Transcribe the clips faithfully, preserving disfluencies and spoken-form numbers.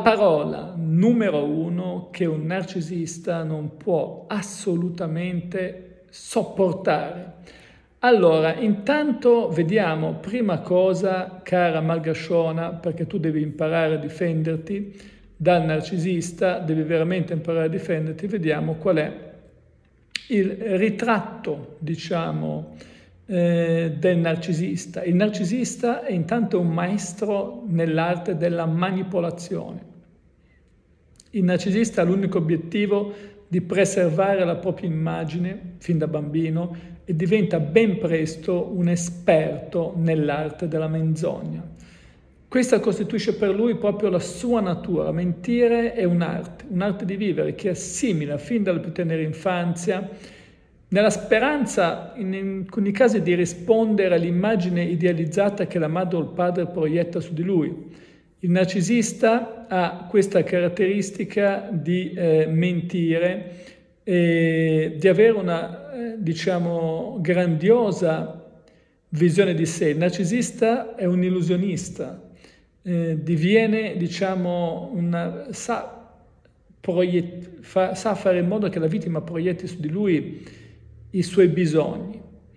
Parola numero uno che un narcisista non può assolutamente sopportare. Allora, intanto vediamo, prima cosa, cara Malgasciona, perché tu devi imparare a difenderti dal narcisista, devi veramente imparare a difenderti, vediamo qual è il ritratto, diciamo, eh, del narcisista. Il narcisista è intanto un maestro nell'arte della manipolazione. Il narcisista ha l'unico obiettivo di preservare la propria immagine fin da bambino e diventa ben presto un esperto nell'arte della menzogna. Questa costituisce per lui proprio la sua natura. Mentire è un'arte, un'arte di vivere che assimila fin dalla più tenera infanzia, nella speranza, in alcuni casi, di rispondere all'immagine idealizzata che la madre o il padre proietta su di lui. Il narcisista ha questa caratteristica di eh, mentire e di avere una, eh, diciamo, grandiosa visione di sé. Il narcisista è un illusionista, eh, diviene, diciamo, una, sa, proiett- fa, sa fare in modo che la vittima proietti su di lui i suoi bisogni.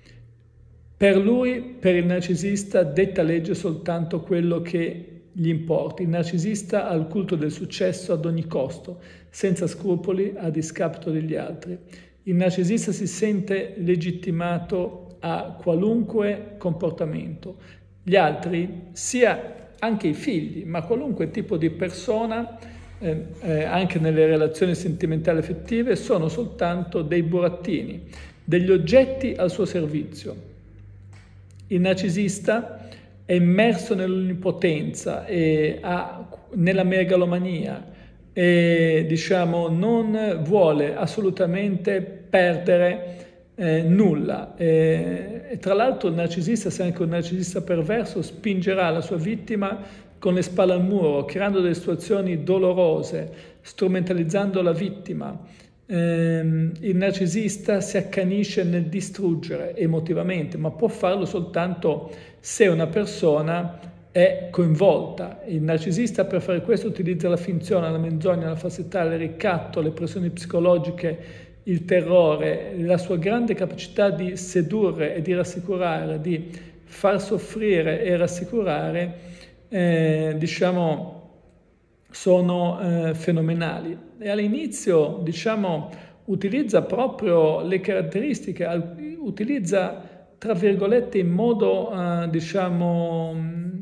Per lui, per il narcisista, detta legge soltanto quello che gli importa. Il narcisista ha il culto del successo ad ogni costo, senza scrupoli, a discapito degli altri. Il narcisista si sente legittimato a qualunque comportamento. Gli altri, sia anche i figli, ma qualunque tipo di persona, eh, eh, anche nelle relazioni sentimentali affettive, sono soltanto dei burattini, degli oggetti al suo servizio. Il narcisista è immerso nell'onnipotenza e ha, nella megalomania e, diciamo, non vuole assolutamente perdere eh, nulla. E, e tra l'altro il narcisista, se anche un narcisista perverso, spingerà la sua vittima con le spalle al muro, creando delle situazioni dolorose, strumentalizzando la vittima. Eh, il narcisista si accanisce nel distruggere emotivamente, ma può farlo soltanto se una persona è coinvolta. Il narcisista, per fare questo, utilizza la finzione, la menzogna, la falsità, il ricatto, le pressioni psicologiche, il terrore, la sua grande capacità di sedurre e di rassicurare, di far soffrire e rassicurare, eh, diciamo, sono eh, fenomenali. E all'inizio, diciamo, utilizza proprio le caratteristiche, utilizza, tra virgolette, in modo, eh, diciamo,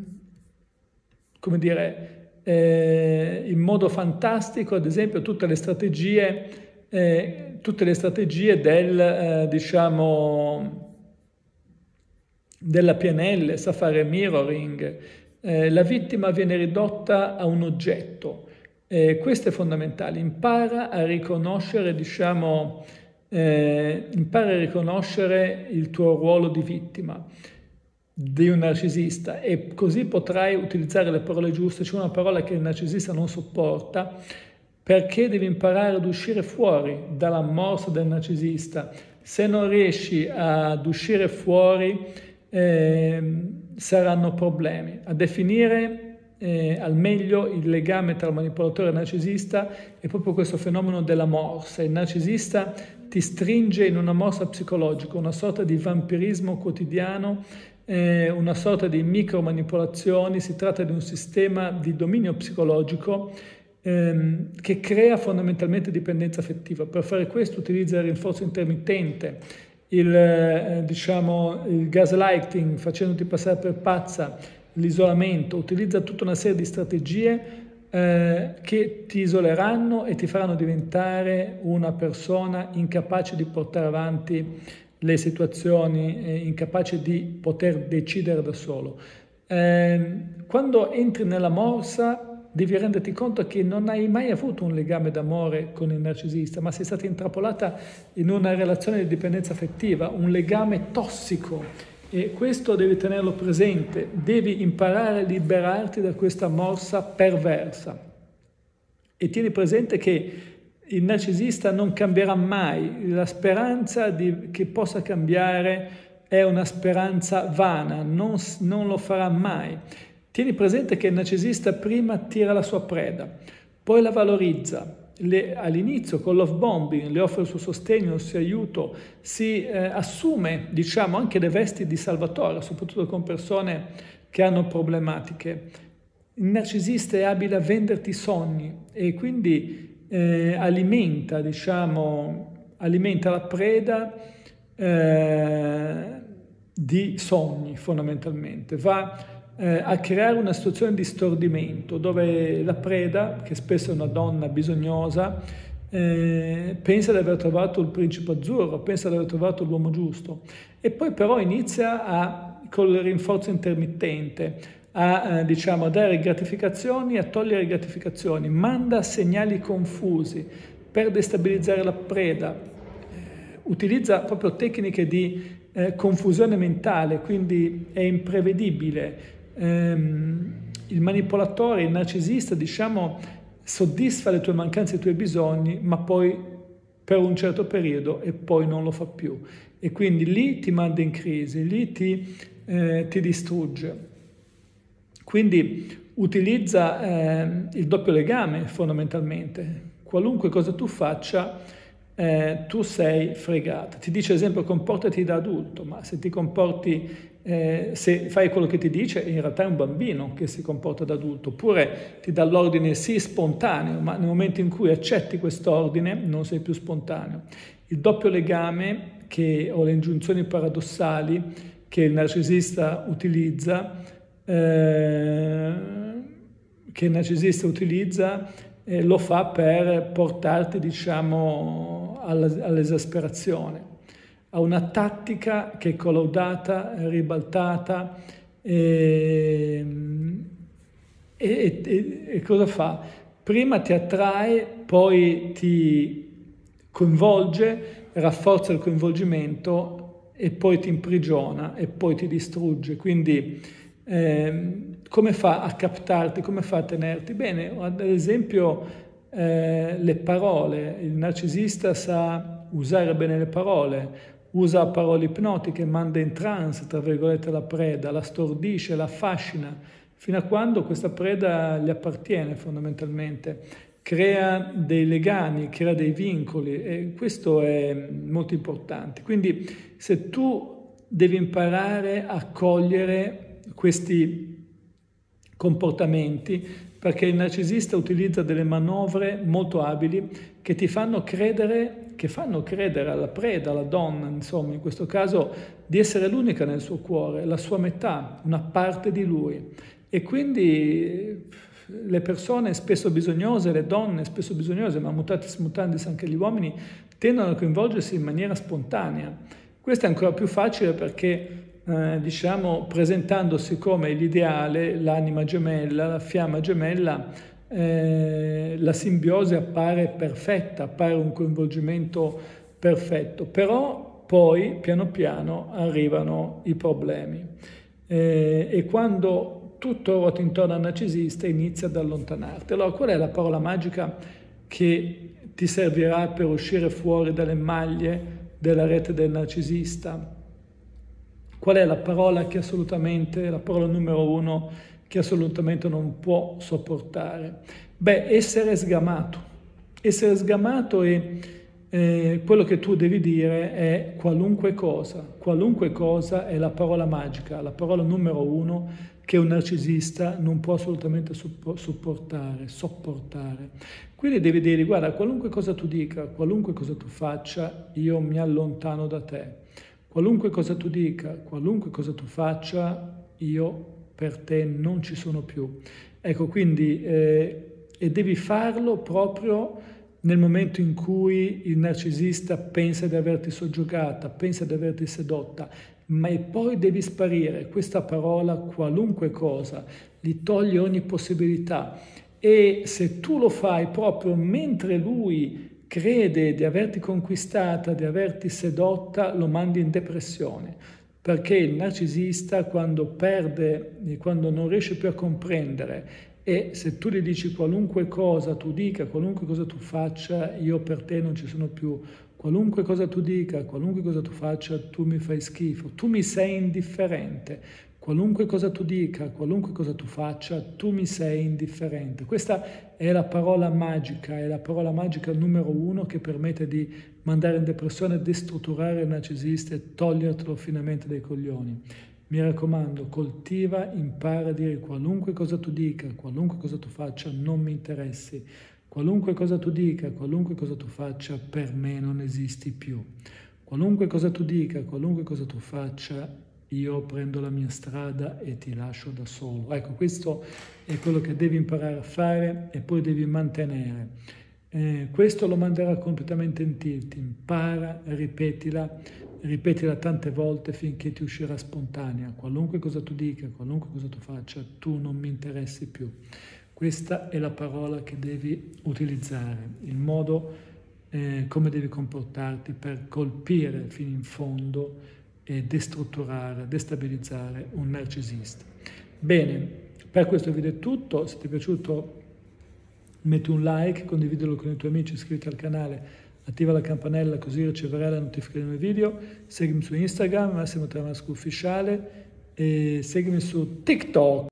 come dire, eh, in modo fantastico, ad esempio, tutte le strategie, eh, tutte le strategie del, eh, diciamo, della P N L, sa fare mirroring. Eh, la vittima viene ridotta a un oggetto. Eh, questo è fondamentale. Impara a riconoscere, diciamo, eh, impara a riconoscere il tuo ruolo di vittima di un narcisista e così potrai utilizzare le parole giuste. C'è una parola che il narcisista non sopporta, perché devi imparare ad uscire fuori dalla morsa del narcisista. Se non riesci ad uscire fuori, eh, saranno problemi. A definire eh, al meglio il legame tra il manipolatore e il narcisista è proprio questo fenomeno della morsa. Il narcisista ti stringe in una morsa psicologica, una sorta di vampirismo quotidiano, eh, una sorta di micromanipolazioni. Si tratta di un sistema di dominio psicologico ehm, che crea fondamentalmente dipendenza affettiva. Per fare questo utilizza il rinforzo intermittente, il, eh, diciamo, il gaslighting, facendoti passare per pazza, l'isolamento. Utilizza tutta una serie di strategie eh, che ti isoleranno e ti faranno diventare una persona incapace di portare avanti le situazioni, eh, incapace di poter decidere da solo. Eh, quando entri nella morsa devi renderti conto che non hai mai avuto un legame d'amore con il narcisista, ma sei stata intrappolata in una relazione di dipendenza affettiva, un legame tossico, e questo devi tenerlo presente. Devi imparare a liberarti da questa morsa perversa e tieni presente che il narcisista non cambierà mai. La speranza di, che possa cambiare è una speranza vana, non, non lo farà mai. Tieni presente che il narcisista prima attira la sua preda, poi la valorizza. Le, all'inizio con love bombing le offre il suo sostegno, il suo aiuto, si eh, assume diciamo anche le vesti di salvatore, soprattutto con persone che hanno problematiche. Il narcisista è abile a venderti i sogni e quindi eh, alimenta, diciamo, alimenta la preda eh, di sogni fondamentalmente, va Eh, a creare una situazione di stordimento dove la preda, che spesso è una donna bisognosa, eh, pensa di aver trovato il principe azzurro, pensa di aver trovato l'uomo giusto e poi però inizia a, col rinforzo intermittente a eh, diciamo, a dare gratificazioni, a togliere gratificazioni, manda segnali confusi per destabilizzare la preda, eh, utilizza proprio tecniche di eh, confusione mentale, quindi è imprevedibile. Il manipolatore, il narcisista, diciamo, soddisfa le tue mancanze e i tuoi bisogni, ma poi per un certo periodo e poi non lo fa più. E quindi lì ti manda in crisi, lì ti, eh, ti distrugge. Quindi utilizza eh, il doppio legame fondamentalmente. Qualunque cosa tu faccia, eh, tu sei fregata. Ti dice, ad esempio, comportati da adulto, ma se ti comporti Eh, se fai quello che ti dice, in realtà è un bambino che si comporta da adulto, oppure ti dà l'ordine sì spontaneo, ma nel momento in cui accetti quest'ordine non sei più spontaneo. Il doppio legame che, o le ingiunzioni paradossali che il narcisista utilizza, eh, che il narcisista utilizza eh, lo fa per portarti, diciamo, all'esasperazione. Ha una tattica che è collaudata, ribaltata e, e, e, e cosa fa? Prima ti attrae, poi ti coinvolge, rafforza il coinvolgimento e poi ti imprigiona e poi ti distrugge. Quindi eh, come fa a captarti, come fa a tenerti? Bene, ad esempio eh, le parole, il narcisista sa usare bene le parole, usa parole ipnotiche, manda in trance, tra virgolette, la preda, la stordisce, la affascina, fino a quando questa preda gli appartiene fondamentalmente. Crea dei legami, crea dei vincoli e questo è molto importante. Quindi se tu devi imparare a cogliere questi comportamenti, perché il narcisista utilizza delle manovre molto abili che ti fanno credere che fanno credere alla preda, alla donna, insomma, in questo caso, di essere l'unica nel suo cuore, la sua metà, una parte di lui. E quindi le persone spesso bisognose, le donne spesso bisognose, ma mutatis mutandis anche gli uomini, tendono a coinvolgersi in maniera spontanea. Questo è ancora più facile perché, eh, diciamo, presentandosi come l'ideale, l'anima gemella, la fiamma gemella, Eh, la simbiosi appare perfetta, appare un coinvolgimento perfetto, però poi piano piano arrivano i problemi eh, e quando tutto ruota intorno al narcisista inizia ad allontanarti. Allora qual è la parola magica che ti servirà per uscire fuori dalle maglie della rete del narcisista? Qual è la parola che assolutamente, la parola numero uno che assolutamente non può sopportare? Beh, essere sgamato. Essere sgamato e eh, quello che tu devi dire è qualunque cosa. Qualunque cosa è la parola magica, la parola numero uno che un narcisista non può assolutamente sopportare, sopportare. Quindi devi dire, guarda, qualunque cosa tu dica, qualunque cosa tu faccia, io mi allontano da te. Qualunque cosa tu dica, qualunque cosa tu faccia, io per te non ci sono più. Ecco, quindi, eh, e devi farlo proprio nel momento in cui il narcisista pensa di averti soggiogata, pensa di averti sedotta, ma poi devi sparire. Questa parola, qualunque cosa, gli toglie ogni possibilità. E se tu lo fai proprio mentre lui crede di averti conquistata, di averti sedotta, lo mandi in depressione. Perché il narcisista, quando perde, quando non riesce più a comprendere, e se tu gli dici qualunque cosa tu dica, qualunque cosa tu faccia, io per te non ci sono più, qualunque cosa tu dica, qualunque cosa tu faccia, tu mi fai schifo, tu mi sei indifferente, qualunque cosa tu dica, qualunque cosa tu faccia, tu mi sei indifferente. Questa è la parola magica, è la parola magica numero uno che permette di mandare in depressione, destrutturare il narcisista e togliertelo finalmente dai coglioni. Mi raccomando, coltiva, impara a dire qualunque cosa tu dica, qualunque cosa tu faccia, non mi interessi. Qualunque cosa tu dica, qualunque cosa tu faccia, per me non esisti più. Qualunque cosa tu dica, qualunque cosa tu faccia, io prendo la mia strada e ti lascio da solo. Ecco, questo è quello che devi imparare a fare e poi devi mantenere. Eh, questo lo manderà completamente in tilt. Impara, ripetila, ripetila tante volte finché ti uscirà spontanea. Qualunque cosa tu dica, qualunque cosa tu faccia, tu non mi interessi più. Questa è la parola che devi utilizzare, il modo eh, come devi comportarti per colpire fino in fondo e destrutturare, destabilizzare un narcisista. Bene, per questo video è tutto. Se ti è piaciuto metti un like, condividilo con i tuoi amici, iscriviti al canale, attiva la campanella così riceverai la notifica dei nuovi video. Seguimi su Instagram, Massimo Tramasco Ufficiale, e seguimi su TikTok.